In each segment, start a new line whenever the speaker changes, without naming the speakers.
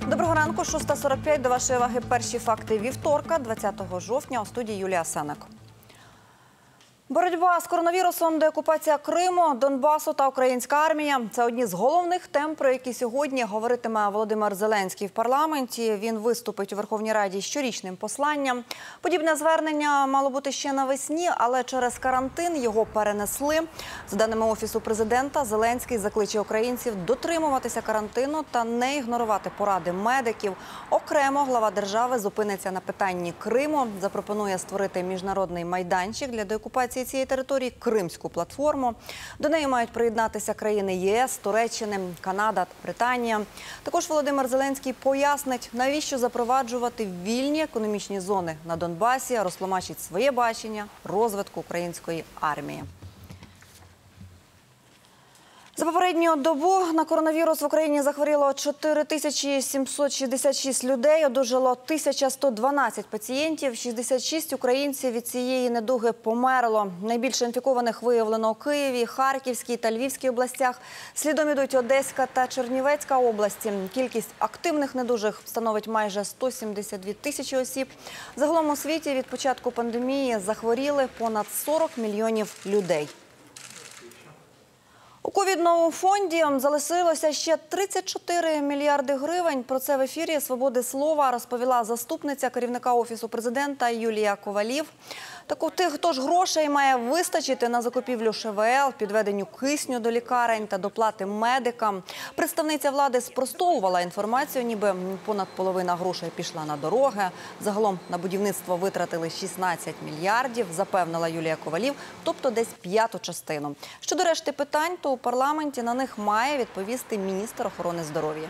Доброго ранку, 6:45. До вашої уваги перші факти вівторка, 20 жовтня. У студії Юлія Сенек. Боротьба з коронавірусом, деокупація Криму, Донбасу та українська армія – це одні з головних тем, про які сьогодні говоритиме Володимир Зеленський в парламенті. Він виступить у Верховній Раді з щорічним посланням. Подібне звернення мало бути ще навесні, але через карантин його перенесли. За даними Офісу президента, Зеленський закличе українців дотримуватися карантину та не ігнорувати поради медиків. Окремо глава держави зупиниться на питанні Криму, запропонує створити міжнародний майданчик для деокупації цієї території – Кримську платформу. До неї мають приєднатися країни ЄС, Туреччини, Канада та Британія. Також Володимир Зеленський пояснить, навіщо запроваджувати вільні економічні зони на Донбасі, розтлумачить своє бачення розвитку української армії. За попередню добу на коронавірус в Україні захворіло 4766 людей, одужало 1112 пацієнтів, 66 українців від цієї недуги померло. Найбільше інфікованих виявлено у Києві, Харківській та Львівській областях. Слідом ідуть Одеська та Чернівецька області. Кількість активних недужих становить майже 172 тисячі осіб. Загалом у світі від початку пандемії захворіли понад 40 мільйонів людей. У ковідному фонді залишилося ще 34 мільярди гривень. Про це в ефірі «Свободи слова» розповіла заступниця керівника Офісу президента Юлія Ковалів. Тих тож грошей має вистачити на закупівлю ШВЛ, підведенню кисню до лікарень та доплати медикам. Представниця влади спростовувала інформацію, ніби понад половина грошей пішла на дороги. Загалом на будівництво витратили 16 мільярдів, запевнила Юлія Ковалів, тобто десь п'яту частину. Щодо решти питань, то у парламенті на них має відповісти міністр охорони здоров'я.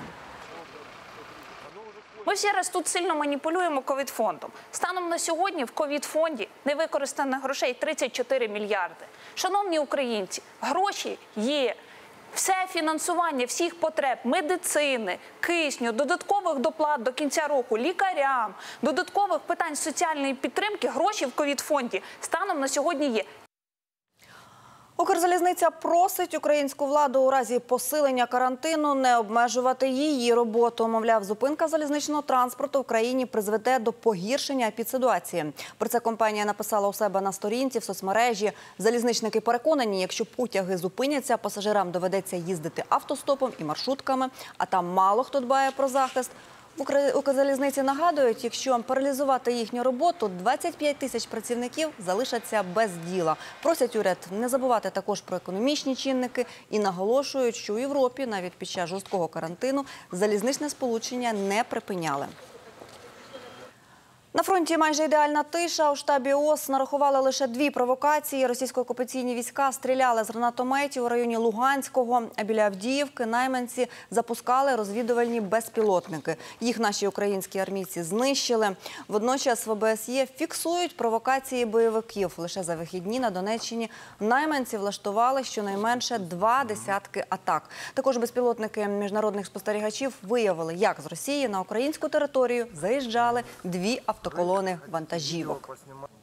Ми ще раз тут сильно маніпулюємо ковід-фондом. Станом на сьогодні в ковід-фонді невикористаних грошей 34 мільярди. Шановні українці, гроші є. Все фінансування всіх потреб медицини, кисню, додаткових доплат до кінця року лікарям, додаткових питань соціальної підтримки, гроші в ковід-фонді станом на сьогодні є.
Укрзалізниця просить українську владу у разі посилення карантину не обмежувати її роботу. Мовляв, зупинка залізничного транспорту в країні призведе до погіршення епідситуації. Про це компанія написала у себе на сторінці в соцмережі. Залізничники переконані, якщо потяги зупиняться, пасажирам доведеться їздити автостопом і маршрутками, а там мало хто дбає про захист. Укрзалізниці нагадують, якщо паралізувати їхню роботу, 25 тисяч працівників залишаться без діла. Просять уряд не забувати також про економічні чинники і наголошують, що у Європі навіть під час жорсткого карантину залізничне сполучення не припиняли. На фронті майже ідеальна тиша. У штабі ООС нарахували лише 2 провокації. Російсько-окупаційні війська стріляли з гранатометів у районі Луганського, а біля Авдіївки найманці запускали розвідувальні безпілотники. Їх наші українські армійці знищили. Водночас в ОБСЄ фіксують провокації бойовиків. Лише за вихідні на Донеччині найманці влаштували щонайменше 2 десятки атак. Також безпілотники міжнародних спостерігачів виявили, як з Росії на українську територію заїжджали 2 автоколони вантажівок.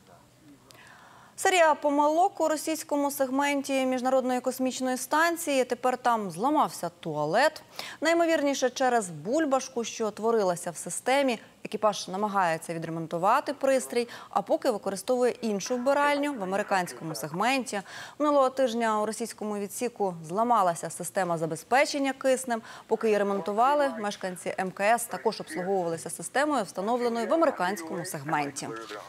Серія помилок у російському сегменті Міжнародної космічної станції. Тепер там зламався туалет. Найімовірніше через бульбашку, що творилася в системі. Екіпаж намагається відремонтувати пристрій, а поки використовує іншу вбиральню в американському сегменті. Минулого тижня у російському відсіку зламалася система забезпечення киснем. Поки її ремонтували, мешканці МКС також обслуговувалися системою, встановленою в американському сегменті.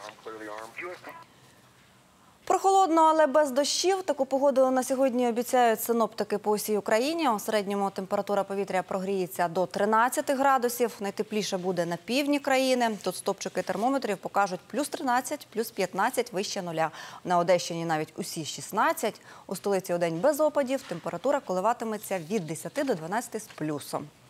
Прохолодно, але без дощів. Таку погоду на сьогодні обіцяють синоптики по усій Україні. У середньому температура повітря прогріється до 13 градусів. Найтепліше буде на півдні країни. Тут стопчики термометрів покажуть плюс 13, плюс 15 вище нуля. На Одещині навіть усі 16. У столиці удень без опадів. Температура коливатиметься від 10 до 12 з плюсом.